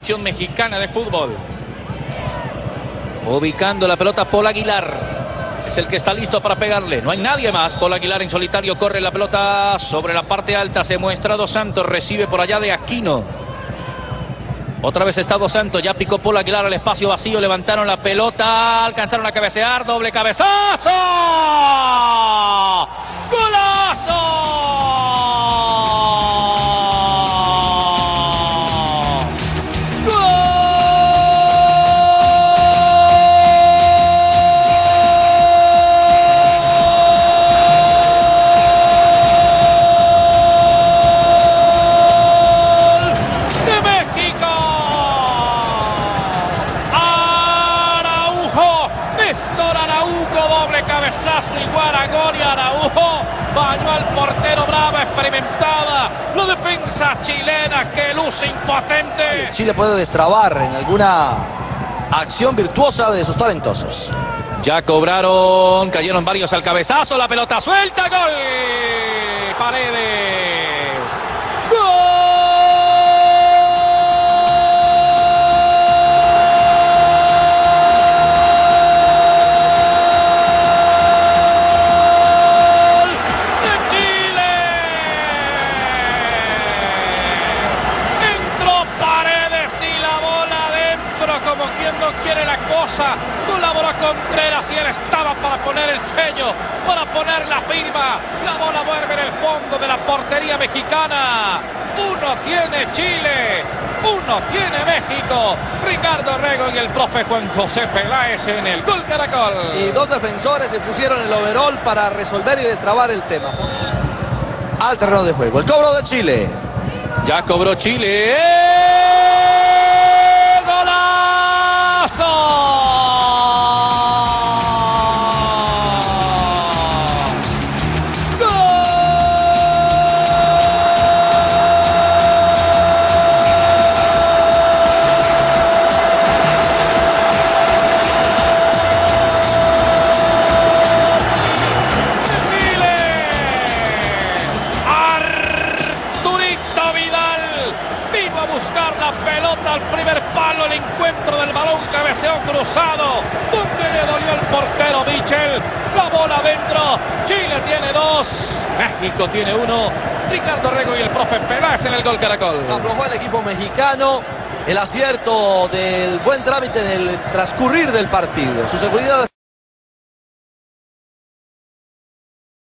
selección mexicana de fútbol. Ubicando la pelota Paul Aguilar. Es el que está listo para pegarle. No hay nadie más. Paul Aguilar en solitario corre la pelota sobre la parte alta. Se muestra Dos Santos. Recibe por allá de Aquino. Otra vez está Dos Santos. Ya picó Paul Aguilar al espacio vacío. Levantaron la pelota. Alcanzaron a cabecear. Doble cabezazo. ¡Golazo! Cabezazo igual a gol y Araujo bañó al portero Brava, experimentada la defensa chilena que luce impotente. Chile puede destrabar en alguna acción virtuosa de sus talentosos. Ya cobraron, cayeron varios al cabezazo, la pelota suelta, gol. Paredes. ¡Gol! Como quien no quiere la cosa, colaboró Contreras y él estaba para poner el sello, para poner la firma. La bola vuelve en el fondo de la portería mexicana. Uno tiene Chile, uno tiene México. Ricardo Rego y el profe Juan José Peláez en el Gol Caracol. Y dos defensores se pusieron el overall para resolver y destrabar el tema. Al terreno de juego, el cobro de Chile. Ya cobró Chile. Buscar la pelota al primer palo, el encuentro del balón, cabeceo cruzado, donde le dolió el portero Michel, la bola adentro. Chile tiene dos, México tiene uno. Ricardo Rego y el profe Peláez en el Gol Caracol. Aflojó el equipo mexicano, el acierto del buen trámite en el transcurrir del partido, su seguridad